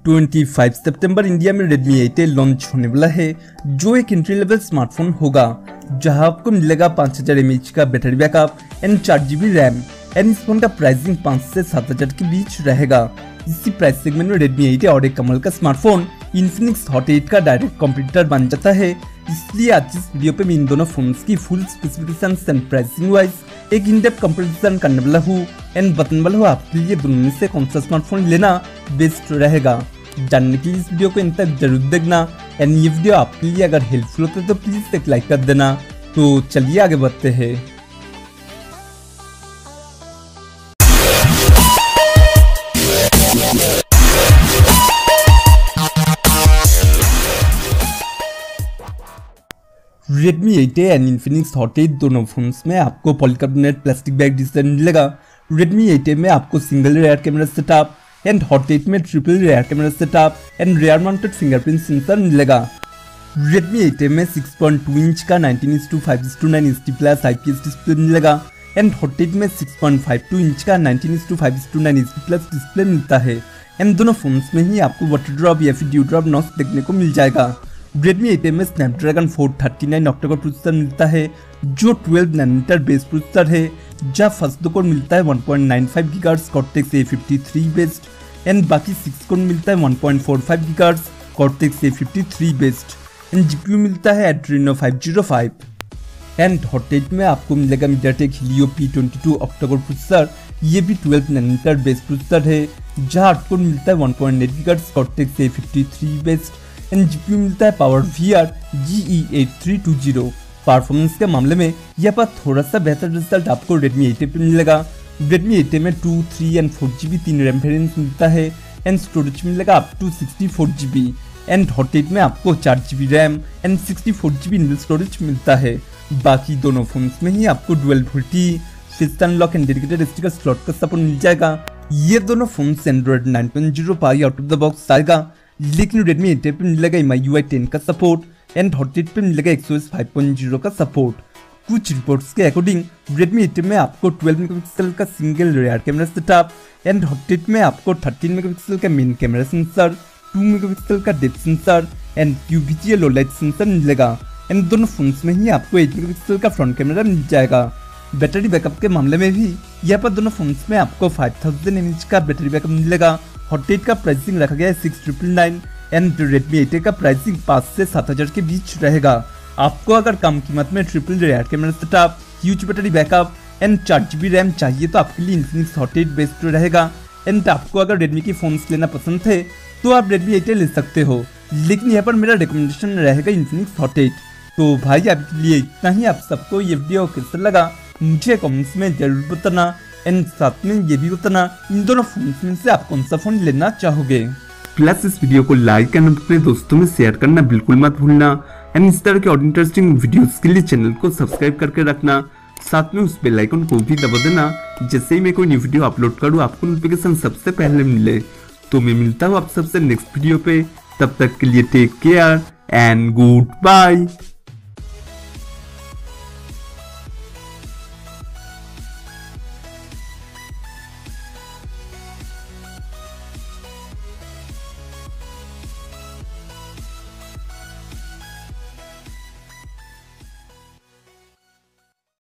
25 सितंबर इंडिया में Redmi 8A launch होने वाला है, जो एक एंट्री लेवल स्मार्टफोन होगा जहां आपको मिलेगा 5000 mAh का battery backup and 4GB RAM and इस फोन का प्राइसिंग 5 से 7000 के बीच रहेगा। इसी प्राइस सेगमेंट में Redmi 8A और एक कमल का स्मार्टफोन Infinix Hot 8 का डायरेक्ट कॉम्पिटिटर बन जाता है। इसलिए आज इस वीडियो पे मैं इन दोनों फोन्स की full specifications and pricing wise एक इन डेप्थ कंपैरिजन करने वाला हूँ एंड बताने वाला हूँ आपके लिए दोनों में से कौन सा स्मार्टफोन लेना बेस्ट रहेगा। जानने के लिए इस वीडियो को इन तक जरूर देखना एंड ये वीडियो आपके लिए अगर हेल्पफुल होता है तो प्लीज एक लाइक कर देना। तो चलिए आगे बढ़ते हैं। Redmi 8A and Infinix Hot 8 दोनों फोन्स में आपको पॉलीकार्बोनेट प्लास्टिक बैग डिजाइन मिलेगा। Redmi 8A में आपको single rear camera setup and Hot 8 में triple rear camera setup and rear mounted fingerprint sensor मिलेगा। Redmi 8A में 6.2 इंच का 19:5:9 HD+ IPS डिस्प्ले मिलेगा एंड Hot 8 में 6.52 इंच का 19:5:9 HD+ डिस्प्ले मिलता है एंड दोनों फोन्स में ही आपको वाटर ड्रॉप या फिर ड्यू ड्रॉप नॉच देखने को मिल जाएगा। Redmi 8A में स्नैपड्रैगन 439 ऑक्टा-कोर प्रोसेसर मिलता है जो 12 नैनोमीटर बेस प्रोसेसर है, जहाँ फर्स्ट कोर मिलता है 1.95 GHz Cortex A53 based and बाकी 6 कोर मिलता है 1.45 GHz Cortex A53 based and GPU मिलता है Adreno 505 एंड Hot 8 में आपको मिलेगा MediaTek Helio P22 octa-core processor, ये भी 12 नैनोमीटर बेस प्रोसेसर है, जहाँ 8 कोर मिलता है 1.8 GHz Cortex A53 based and GPU मिलता है PowerVR GE8320। परफॉर्मेंस के मामले में यहाँ पर थोड़ा सा बेहतर रिजल्ट आपको Redmi 8A पे मिलेगा। Redmi 8A में 2, 3 एंड 4GB 3 रैम वेरिएंट मिलता है एंड स्टोरेज मिलेगा up to 64GB and Hot 8 में आपको 4GB RAM and 64GB internal storage मिलता है। बाकी दोनों फोन्स में ही आपको dual VoLTE face unlock and dedicated sticker slot का सपोर्ट मिल जाएगा। ये दोनों फोन्स Android 9.0 पर आउट ऑफ द बॉक्स आएगा, लेकिन Redmi 8A पे मिलेगा MIUI 10 का सपोर्ट एंड Hot 8 पे मिलेगा XOS 5.0 का सपोर्ट। कुछ रिपोर्ट्स के अकॉर्डिंग Redmi 8A में आपको 12 मेगापिक्सल का single rear camera setup and Hot 8 में आपको 13 मेगापिक्सल का मेन कैमरा सेंसर, 2 मेगापिक्सल का depth sensor and QVGA low light sensor मिलेगा एंड दोनों फोन्स में ही आपको 8 मेगापिक्सल का फ्रंट कैमरा मिल जाएगा। बैटरी बैकअप के मामले में भी यहाँ पर दोनों फोन्स में आपको 5000 mAh का बैटरी बैकअप मिलेगा। Hot 8 का प्राइसिंग रखा गया है 6999 एंड Redmi 8A का प्राइसिंग 5 से 7000 के बीच रहेगा। आपको अगर कम कीमत में triple rear camera setup, huge battery backup and 4GB RAM चाहिए तो आपके लिए Infinix Hot 8 बेस्ट रहेगा एंड आपको अगर Redmi की फोन्स लेना पसंद है तो आप Redmi 8A ले सकते हो, लेकिन यहाँ पर मेरा रिकमेंडेशन रहेगा Infinix Hot 8। तो भाई आपके लिए इतना ही। आप सबको ये वीडियो कैसा लगा मुझे कमेंट्स में जरूर बताना एंड साथ में ये भी बताना इन दोनों फोन्स में से आप कौन सा फोन लेना चाहोगे। प्लस इस वीडियो को लाइक एंड अपने दोस्तों में शेयर करना बिल्कुल मत भूलना एंड इस तरह के और इंटरेस्टिंग वीडियोस के लिए चैनल को सब्सक्राइब करके रखना, साथ में उस बेल आइकन को भी दबा देना, जैसे ही मैं कोई न्यू वीडियो अपलोड करूँ आपको नोटिफिकेशन सबसे पहले मिले। तो मैं मिलता हूँ आप सबसे नेक्स्ट वीडियो पे, तब तक के लिए take care and good bye.